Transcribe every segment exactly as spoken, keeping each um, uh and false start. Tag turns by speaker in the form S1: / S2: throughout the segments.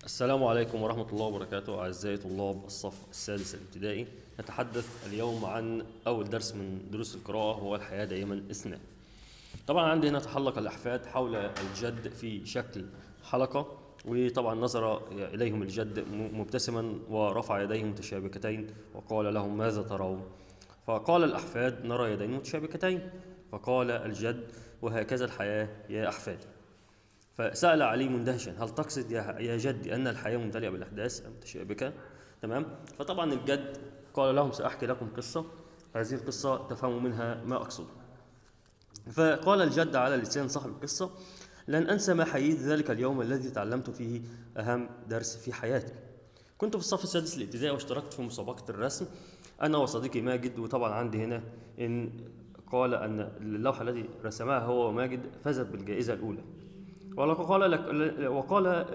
S1: السلام عليكم ورحمة الله وبركاته أعزائي طلاب الصف السادس الابتدائي. نتحدث اليوم عن أول درس من دروس القراءة وهو الحياة دائما اثنان. طبعا عندي هنا تحلق الأحفاد حول الجد في شكل حلقة، وطبعا نظر إليهم الجد مبتسما ورفع يديه متشابكتين وقال لهم ماذا ترون؟ فقال الأحفاد نرى يدين متشابكتين، فقال الجد وهكذا الحياة يا أحفادي. فسأل علي مندهشا هل تقصد يا جدي أن الحياة ممتلئة بالأحداث المتشابكة؟ تمام؟ فطبعا الجد قال لهم سأحكي لكم قصة، هذه القصة تفهموا منها ما أقصد. فقال الجد على لسان صاحب القصة: لن أنسى ما حييت ذلك اليوم الذي تعلمت فيه أهم درس في حياتي. كنت في الصف السادس الابتدائي واشتركت في مسابقة الرسم أنا وصديقي ماجد، وطبعا عندي هنا إن قال أن اللوحة التي رسمها هو وماجد فازت بالجائزة الأولى. وقال لك وقال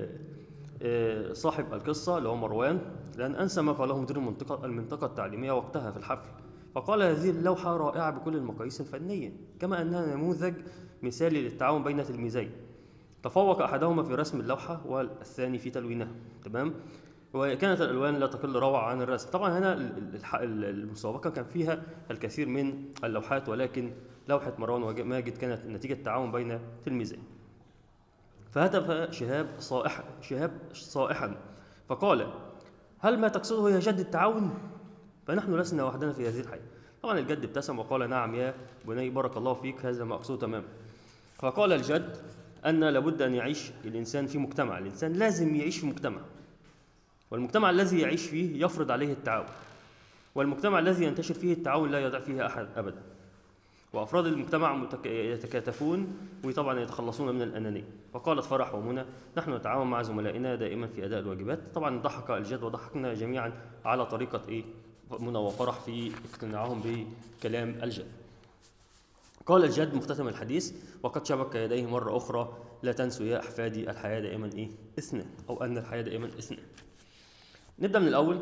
S1: صاحب القصة اللي هو مروان: لن أنسى ما قاله مدير المنطقة المنطقة التعليمية وقتها في الحفل، فقال هذه اللوحة رائعة بكل المقاييس الفنية، كما أنها نموذج مثالي للتعاون بين تلميذين تفوق أحدهما في رسم اللوحة والثاني في تلوينها. تمام؟ وكانت الألوان لا تقل روعة عن الرسم. طبعا هنا المسابقة كان فيها الكثير من اللوحات، ولكن لوحة مروان وماجد كانت نتيجة تعاون بين تلميذين. فهتف شهاب صائحا شهاب صائحا فقال: هل ما تقصده يا جد التعاون؟ فنحن لسنا وحدنا في هذه الحياة. طبعا الجد ابتسم وقال: نعم يا بني، بارك الله فيك، هذا ما أقصده تماما. فقال الجد أن لابد أن يعيش الإنسان في مجتمع، الإنسان لازم يعيش في مجتمع، والمجتمع الذي يعيش فيه يفرض عليه التعاون، والمجتمع الذي ينتشر فيه التعاون لا يضع فيه أحد أبدا، وأفراد المجتمع يتكاتفون وطبعا يتخلصون من الأنانية. فقالت فرح ومنى: نحن نتعاون مع زملائنا دائما في أداء الواجبات. طبعا ضحك الجد وضحكنا جميعا على طريقة إيه منى وفرح في اقتناعهم بكلام الجد. قال الجد مختتم الحديث وقد شبك يديه مرة أخرى: لا تنسوا يا أحفادي الحياة دائما إيه اثنان، أو أن الحياة دائما اثنان. نبدأ من الأول.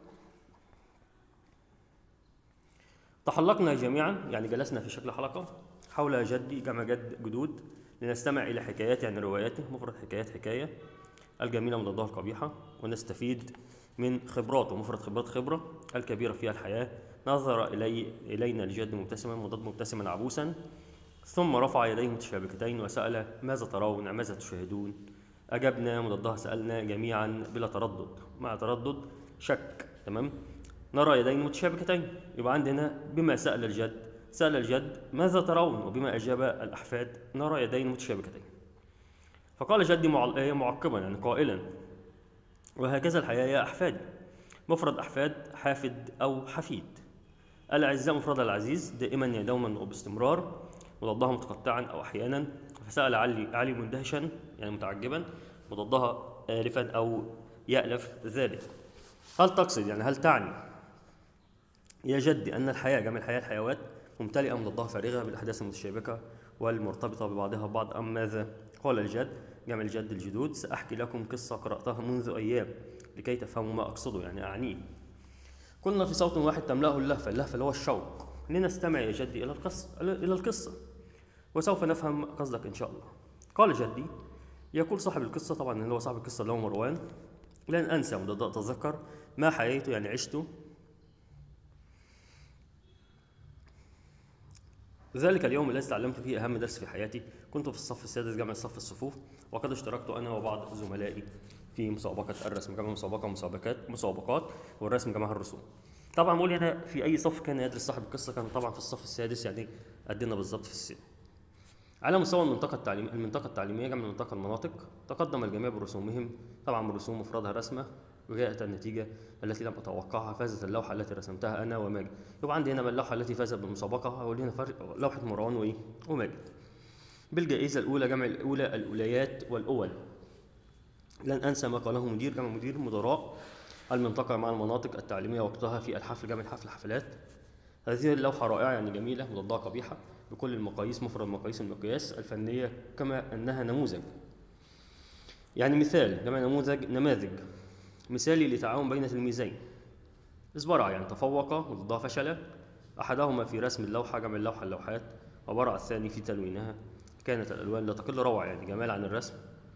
S1: تحلقنا جميعا، يعني جلسنا في شكل حلقة حول جدي جمع جد جدود لنستمع إلى حكايات، يعني رواياته، مفرد حكايات حكاية، الجميلة مضادها القبيحة، ونستفيد من خبراته، مفرد خبرات خبرة الكبيرة فيها الحياة. نظر إلي إلينا الجد مبتسما مضاد مبتسما عبوسا، ثم رفع يديه متشابكتين وسأل: ماذا ترون؟ ماذا تشاهدون؟ أجبنا مضادها سألنا جميعا بلا تردد، مع تردد شك. تمام؟ نرى يدين متشابكتين، يبقى عندنا بما سأل الجد سأل الجد ماذا ترون، وبما أجاب الأحفاد نرى يدين متشابكتين. فقال جدي معقبا يعني قائلا: وهكذا الحياة يا أحفادي. مفرد أحفاد حافد أو حفيد. الأعزاء مفرد العزيز، دائما يعني دوما وباستمرار، مضادها متقطعا أو أحيانا. فسأل علي علي مندهشا يعني متعجبا، مضادها آلفا أو يألف ذلك. هل تقصد يعني هل تعني يا جدي أن الحياة جمع الحياة الحيوات ممتلئة مضادها فارغة بالأحداث المتشابكة والمرتبطة ببعضها البعض، أم ماذا؟ قال الجد جمع الجد الجدود: سأحكي لكم قصة قرأتها منذ أيام لكي تفهموا ما أقصده، يعني أعنيه. قلنا في صوت واحد تملأه اللهفة، اللهفة اللي هو الشوق، لنستمع يا جدي إلى القصة إلى القصة وسوف نفهم قصدك إن شاء الله. قال جدي: يقول صاحب القصة، طبعا اللي هو صاحب القصة اللي هو مروان: لن أنسى مضاد أتذكر ما حييته يعني عشته ذلك اليوم الذي تعلمت فيه أهم درس في حياتي. كنت في الصف السادس جمع الصف الصفوف، وقد اشتركت أنا وبعض زملائي في مسابقة الرسم، جمع مسابقة مسابقات مسابقات والرسم جمعها الرسوم. طبعا بقول هنا في أي صف كان يدرس صاحب القصة، كان طبعا في الصف السادس، يعني قدنا بالظبط في السن. على مستوى المنطقة التعليمية المنطقة التعليمية جمع منطقة المناطق، تقدم الجميع برسومهم. طبعا الرسوم مفردها رسمة، وجاءت النتيجة التي لم أتوقعها، فازت اللوحة التي رسمتها أنا وماجد. يبقى عندي هنا اللوحة التي فازت بالمسابقة، هقول هنا فرق لوحة مروان وإيه وماجد بالجائزة الأولى، جمع الأولى الأوليات والأول. لن أنسى ما قاله مدير جمع مدير مدراء المنطقة مع المناطق التعليمية وقتها في الحفل، جمع الحفل حفلات. هذه اللوحة رائعة يعني جميلة مضادها قبيحة بكل المقاييس، مفرد مقاييس المقياس الفنية، كما أنها نموذج يعني مثال، جمع نموذج نماذج مثالي لتعاون بين تلميذين. إصبرع يعني تفوق وضدها فشل، أحدهما في رسم اللوحة جمع اللوحة اللوحات، وبرع الثاني في تلوينها. كانت الألوان لا تقل روعة يعني جمال عن الرسم،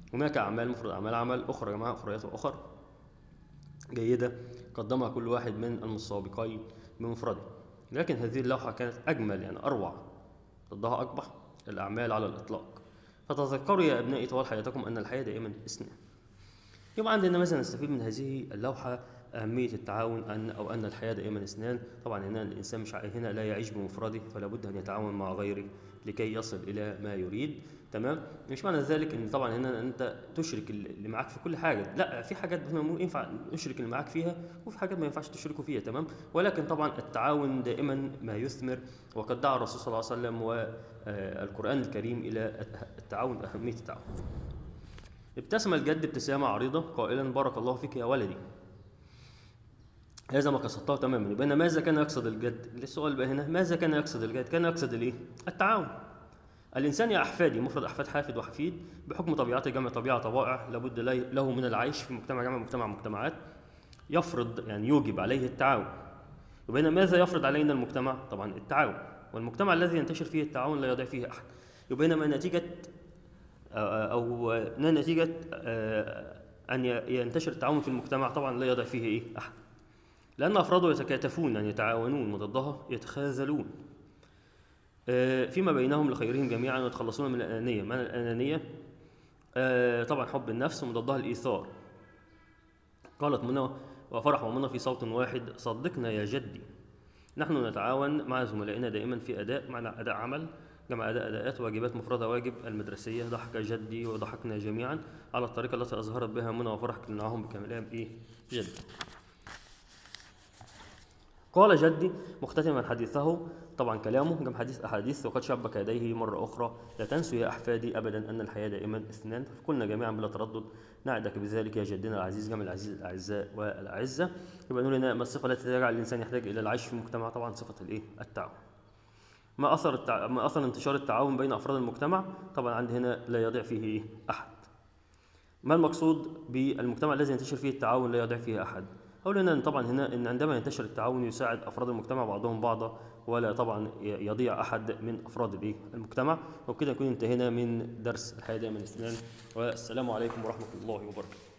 S1: هناك أعمال مفرد أعمال عمل أخرى يا جماعة، أخريات وأخر جيدة قدمها كل واحد من المتسابقين بمفرده، لكن هذه اللوحة كانت أجمل يعني أروع، ضدها أقبح الأعمال على الإطلاق. فتذكروا يا أبنائي طوال حياتكم أن الحياة دائما اثنان. يبقى عندنا مثلا نستفيد من هذه اللوحة أهمية التعاون، أن أو أن الحياة دائما اثنان. طبعا هنا الإنسان مش هنا لا يعيش بمفرده، فلا بد أن يتعاون مع غيره لكي يصل إلى ما يريد. تمام. مش معنى ذلك ان طبعا هنا انت تشرك اللي معاك في كل حاجه، لا، في حاجات ينفع نشرك اللي معاك فيها وفي حاجات ما ينفعش تشركوا فيها. تمام. ولكن طبعا التعاون دائما ما يثمر، وقد دعا الرسول صلى الله عليه وسلم والقرآن الكريم الى التعاون، اهميه التعاون. ابتسم الجد ابتسامه عريضه قائلا بارك الله فيك يا ولدي. هذا ما قصدته تماما. يبقى ماذا كان يقصد الجد؟ السؤال بقى هنا ماذا كان يقصد الجد؟ كان يقصد الايه؟ التعاون. الإنسان يا أحفادي، مفرد أحفاد حافد وحفيد، بحكم طبيعته جمع طبيعة طبائع لابد له من العيش في مجتمع، جمع مجتمع مجتمعات، يفرض يعني يوجب عليه التعاون. يبقى ماذا يفرض علينا المجتمع؟ طبعا التعاون، والمجتمع الذي ينتشر فيه التعاون لا يضيع فيه أحد. يبقى ما نتيجة أو نتيجة أن ينتشر التعاون في المجتمع طبعا لا يضيع فيه إيه؟ أحد، لأن أفراده يتكاتفون يعني يتعاونون، وضدها يتخاذلون فيما بينهم لخيرهم جميعا ويتخلصون من الأنانية. من الأنانية طبعا حب النفس، ومضادها الإيثار. قالت منى وفرح ومنى في صوت واحد صدقنا يا جدي، نحن نتعاون مع زملائنا دائما في أداء، معنى أداء عمل، جمع أداء أداءات، واجبات مفردة، واجب المدرسية، ضحك جدي وضحكنا جميعا على الطريقة التي أظهرت بها منى وفرح كناهم بكاملهم إيه جدي. قال جدي مختتما حديثه، طبعا كلامه جمع حديث أحاديث، وقد شبك يديه مرة أخرى لا تنسوا يا أحفادي أبدا أن الحياة دائما اثنان، فقلنا جميعا بلا تردد نعدك بذلك يا جدنا العزيز، جمع العزيز الأعزاء والأعزة. يبقى نقول هنا ما الصفة التي تجعل الإنسان يحتاج إلى العيش في المجتمع؟ طبعا صفة الإيه؟ التعاون. ما أثر التع... ما أثر انتشار التعاون بين أفراد المجتمع؟ طبعا عند هنا لا يضيع فيه إيه؟ أحد. ما المقصود بالمجتمع الذي ينتشر فيه التعاون لا يضيع فيه أحد؟ أقول هنا طبعا هنا إن عندما ينتشر التعاون يساعد أفراد المجتمع بعضهم بعضا، ولا طبعا يضيع أحد من أفراد المجتمع. وبكده نكون انتهينا من درس الحياة دائما اثنان، والسلام عليكم ورحمة الله وبركاته.